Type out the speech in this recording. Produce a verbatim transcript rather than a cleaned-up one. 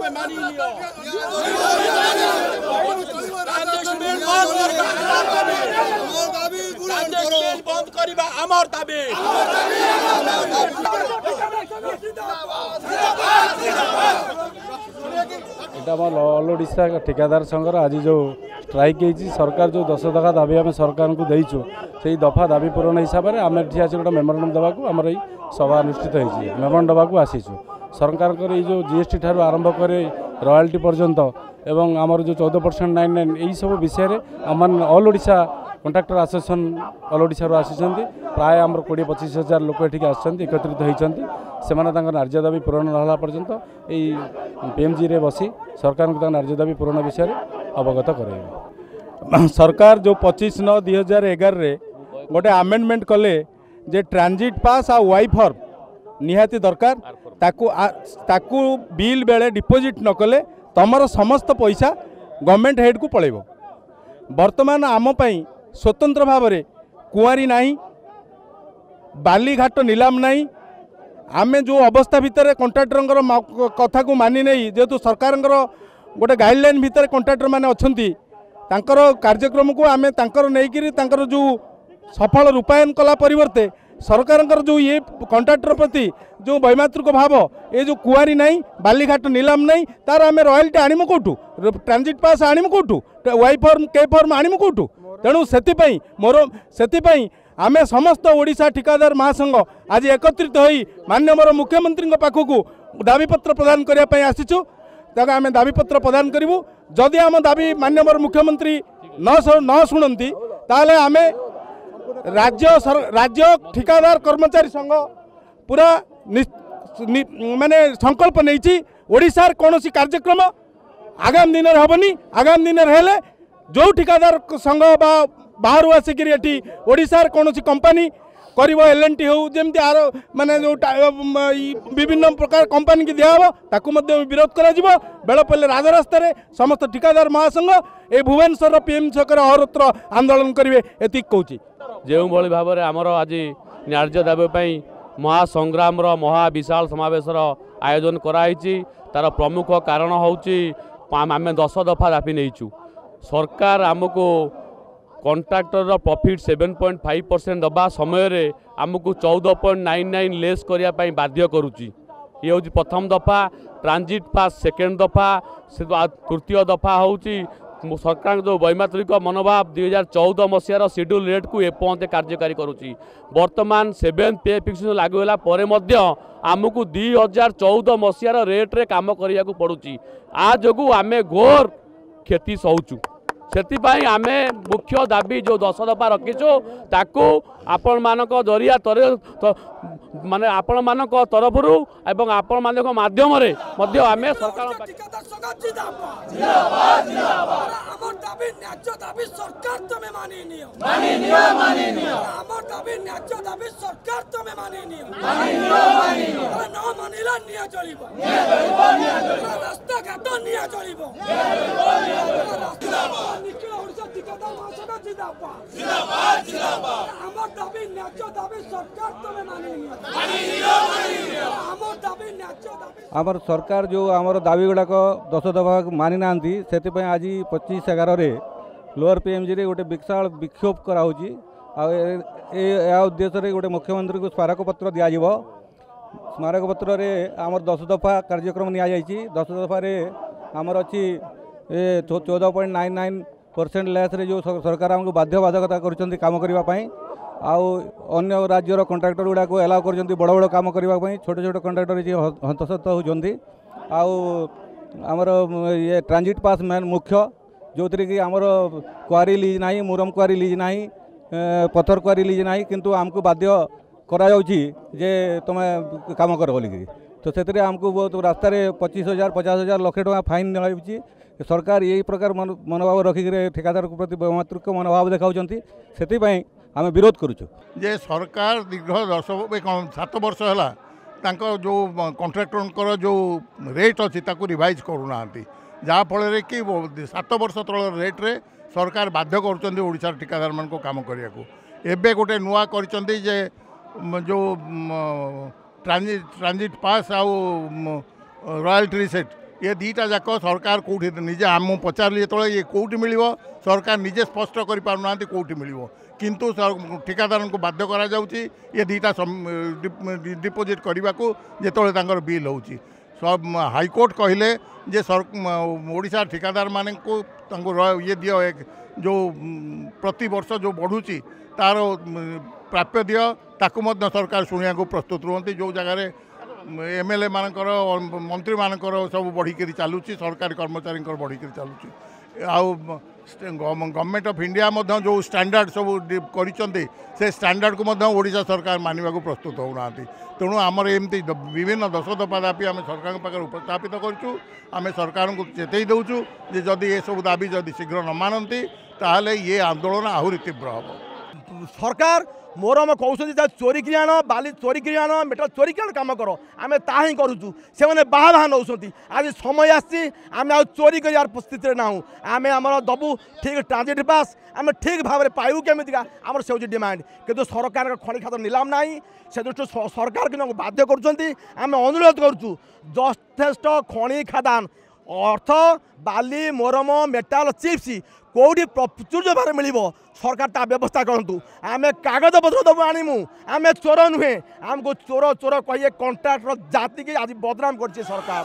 तमे मानि लियो बंद करिबा हमर दाबी এটা আমার অল ওড়িশা ঠিকাদার সংঘর আজ যে স্ট্রাইক হয়েছি সরকার যে দশ দফা দাবি আমি সরকার দেইছু সেই দফা দাবি পূরণ হিসাবে আমি এটি আসি গোটা মেমোরান্ডম দেওয়া আমার এই সভা অনুষ্ঠিত হয়েছি মেমোরান্ডম দেওয়া আসিছু সরকারଙ୍କର এই যে জিএসটি ঠার আরম্ভ করে রয়াল্টি পর্যন্ত এবং আমার যে চৌদ পরসেন্ট নাইন নাইন এইসব বিষয়ে আমার all Odisha contractor association all ওড়িশার আসিছেন প্রায় আমার কোড়িয়ে পঁচিশ হাজার লোক এটি আসছেন একত্রিত হয়েছেন ସେମାନେ ତାଙ୍କ ନ୍ୟାର୍ଯ୍ୟ ଦାବି ପୂରଣ ନହେଲା ପର୍ଯ୍ୟନ୍ତ ଏଇ ପିଏମ୍ଜିରେ ବସି ସରକାରଙ୍କୁ ତାଙ୍କ ନ୍ୟାର୍ଯ୍ୟ ଦାବି ପୂରଣ ବିଷୟରେ ଅବଗତ କରାଇବେ। ସରକାର ଯେଉଁ ପଚିଶ ନଅ ଦୁଇ ହଜାର ଏଗାରରେ ଗୋଟେ ଆମେଣ୍ଡମେଣ୍ଟ କଲେ ଯେ ଟ୍ରାନଜିଟ୍ ପାସ୍ ଆଉ ୱାଇ ଫର୍ମ ନିହାତି ଦରକାର ତାକୁ ତାକୁ ବିଲ୍ ବେଳେ ଡିପୋଜିଟ୍ ନ କଲେ ତମର ସମସ୍ତ ପଇସା ଗଭର୍ଣ୍ଣମେଣ୍ଟ ହେଡ଼କୁ ପଳାଇବ। ବର୍ତ୍ତମାନ ଆମ ପାଇଁ ସ୍ୱତନ୍ତ୍ର ଭାବରେ କୁଆଁରୀ ନାହିଁ, ବାଲିଘାଟ ନିଲାମ ନାହିଁ। आमे जो अवस्था भितर कंट्राक्टर कथा को मानि नहीं जेहेतु सरकार गोटे गाइडलाइन भितर कंट्राक्टर माने अच्छी तांकर कार्यक्रम को आमे तांकर नहीं तांकर जो सफल रूपायन कला परिवर्ते सरकार जो ये कंट्राक्टर प्रति जो वैमात्रिक भाव ये जो कुआरी नहीं बालीघाट निलाम नहीं तार आमे रॉयल्टी आनिमु कोठू ट्रांजिट पास आनिमु कोठू वाई फॉर्म के फॉर्म आनिमु कोठू तेणु से मोर से आमे समस्त ओडिशा ठिकादार महासंघ आज एकत्रित होई माननीय मुख्यमंत्री पाखक दाबीपत्र प्रदान करने आसीचु तक आम दाबीपत्र प्रदान करूँ जदि आम दाबी माननीय मुख्यमंत्री न न शुणती ताले आमे राज्य राज्य ठिकादार कर्मचारी संघ पूरा माने संकल्प नहीं ओडिशार कौन कार्यक्रम आगामी दिन में हेनी आगामी दिन में हेले जो ठिकादार संघ बा बाहर आसिक ओडिशार कौन कंपानी कर एल एन टी हो जमी आर माने जो विभिन्न प्रकार कंपानी की दिहब ताकू विरोध कर बेल पड़े राजरास्त समस्त ठिकादार महासंघ ए भुवनेश्वर पीएम छक अहोरात्र आंदोलन करेंगे एति कहूँ जो भाई भाव में आमर आज न्याର୍ଯ୍य दाबी महासंग्राम महाविशाल समावेश आयोजन कराई तार प्रमुख कारण हूँ आम दस दफा दाबी नहींचु सरकार आमको contractor profit seven point five percent दबा समय आमको चौदह पॉइंट नाइन नाइन लेस करने बाध्य करुच्ची ये हूँ प्रथम दफा ट्रांजिट पास सेकेंड दफा तृतीय दफा हूँ सरकार जो वैमात्रिक मनोभाव दुई हजार चौदह मसीहार शेड्यूल रेट को एपर्यंत कार्यकारी करुच्ची बर्तमान सेवेन पे फिक्सेशन लागू होला परे मध्य आमको दुई हजार चौदह मसीहार रेट्रे काम करने को पड़ुची आ जोगु आमे घोर क्षति सहूचु से आमे मुख्य दाबी जो दस दफा रखीचु ताकू आपण मानक जरिया तर माने आपण मानक तरफ एवं आपण मानक माध्यम रे मध्य आमे सरकार आमर सरकार जो आमर दाबी गुड़ाक दस दफा मानि ना से आज पच्चीस एगार लोअर पीएमजी रे गोटे विशाल विक्षोभ कराऊँगी आ उद्देश्य गोटे मुख्यमंत्री को स्मारक पत्र दिज्व स्मारक पत्र रे आमर दस दफा कार्यक्रम नि दस दफा आमर अच्छी चौदह point nine nine percent less रे जो सरकार आमको बाध्यबाधकता कर काम करने अन्य राज्यर कंट्राक्टर गुड़ा को एलाउ कर बड़ बड़ कम करने छोट छोट कंट्राक्टर हस्तक्षेप होती आमर ये ट्रांजिट पास मेन मुख्य जो थी कि आमर क्वारी लीज ना मुरम क्वारी लीज ना पत्थर क्वारी लीज ना किंतु आमको बाध्य करा जे तुम कम कर बोलिकी तो से आमको बहुत रास्ता पच्चीस हजार पचास हजार लक्षे टका फाइन लगाई सरकार यही प्रकार मनोभाव रखिक ठेकादार प्रति वैमात्रिक मनोभाव देखा से आम विरोध करुचु जे सरकार दीर्घ दस सात वर्ष है जो कंट्राक्टर जो रेट अच्छी रिवाइज करूना जहाँफल कि सात वर्ष तल रेट्रे सरकार बाध्य कर ठिकादार मान को काम करने को एवं गोटे नुआ कर जो ट्रांजिट ट्रांजिट पास आउ रॉयल्टी रिसेट ये दीटा जाक सरकार कौटी निजे आम पचारि जो ये कौटी मिल सरकार निजे स्पष्ट कर पारना कौटी मिल किंतु ठिकादार को बाध्य करा जाउची ये दीटा डिपोजिट करने को जो बिल हो सब हाईकोर्ट कहले जे ओडिशा ठिकादार मान को ये दियो एक जो प्रति वर्ष जो बढ़ुची तार प्राप्य दियो ताकू मध्य सरकार शुणा को प्रस्तुत रुहति जो जगार एम एल ए मानकर मंत्री मानकर सब बढ़िक चलुची सरकारी कर्मचारी बढ़िक चलुची आउ गवर्नमेंट ऑफ इंडिया मध्य जो स्टैंडर्ड सब करिसेंती से स्टैंडर्ड को मध्य ओडिशा सरकार मानवा को प्रस्तुत होना तेणु आमर एमती विभिन्न दश दफा दाबी आम सरकार पाखे उपस्थापित करूँ आम सरकार को चेतई दौचु जे जदि ये सब दाबी जदि शीघ्र न मानती ताहले ये आंदोलन आहरी तीव्र हम सरकार मोरम कहते चोरी कि आण बाली चोरी कि आण मेटल चोरी कि कम कर आम ता ही करूँ से मैंने बाहा बाहा नौ आज समय आम आ चोरी कर स्थित ना आम आम दबू ठीक ट्रांजिट पास आम ठीक भाव में पाइबू केमिका आम से डिमांड किंतु सरकार खनि खाद निलाम ना से दृष्टि सरकार कि बाध्य करें अनुरोध करुँ यथेष्ट खनि खादान अर्थ बाली मोरम मेटाल चिप्स कौटी प्रचुर भाव मिल सरकार ता व्यवस्था करूँ आम कागज पत्र दबू आणमु आम चोर नुहे आमको चोर चोर कहिए कंट्राक्टर जाति के आज बदनाम कर सरकार